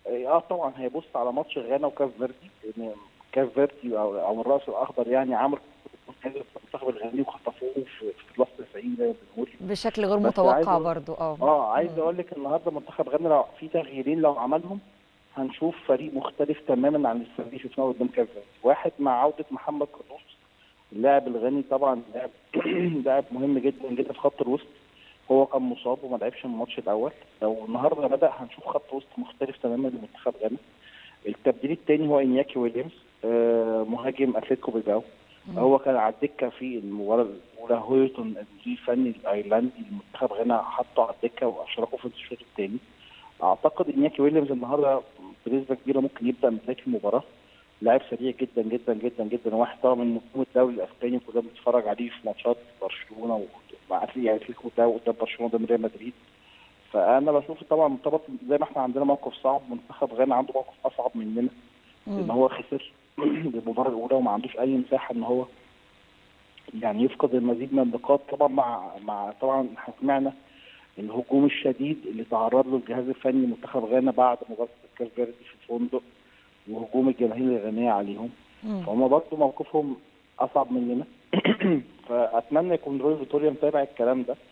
طبعا هيبص على ماتش غانا وكاف فيردي، لان كاف فيردي او الراس الاخضر يعني عمرو المنتخب الغاني وخطفوه في بلس 90 زي ما بنقول. بشكل غير بس عايز متوقع اقول برضو. عايز اقول لك النهارده منتخب غانا لو في تغييرين لو عملهم هنشوف فريق مختلف تماما عن الفريق اللي شفناه قدام كاف فيردي. واحد مع عوده محمد قدوس اللاعب الغني، طبعا لاعب لاعب مهم جدا جدا في خط الوسط. هو كان مصاب وما لعبش الماتش الاول. لو النهارده بدا هنشوف خط وسط مختلف تماما لمنتخب غانا. التبديل الثاني هو انياكي ويليامز، مهاجم اتلتيكو بيلباو. هو كان على الدكه في المباراه الاولى. هويتون المدير الفني الايرلندي لمنتخب غانا حطه على الدكه واشركه في الشوط الثاني. اعتقد انياكي ويليامز النهارده بنسبه كبيره ممكن يبدا من بدايه المباراه. لاعب سريع جدا جدا جدا جدا، واحد طبعا من نجوم الدوري الاسباني كلنا بنتفرج عليه في ماتشات برشلونه مع اتلتيكو ده قدام برشلونه قدام ريال مدريد. فانا بشوف طبعا مرتبط زي ما احنا عندنا موقف صعب، منتخب غانا عنده موقف اصعب مننا ان هو خسر المباراه الاولى وما عندوش اي مساحه ان هو يعني يفقد المزيد من النقاط. طبعا مع طبعا احنا سمعنا الهجوم الشديد اللي تعرض له الجهاز الفني لمنتخب غانا بعد مباراه الكاس فيردي في الفندق، وهجوم الجماهير الغانيه عليهم. فهم برضه موقفهم اصعب مننا. فاتمنى يكون روي فيتوريا متابع الكلام ده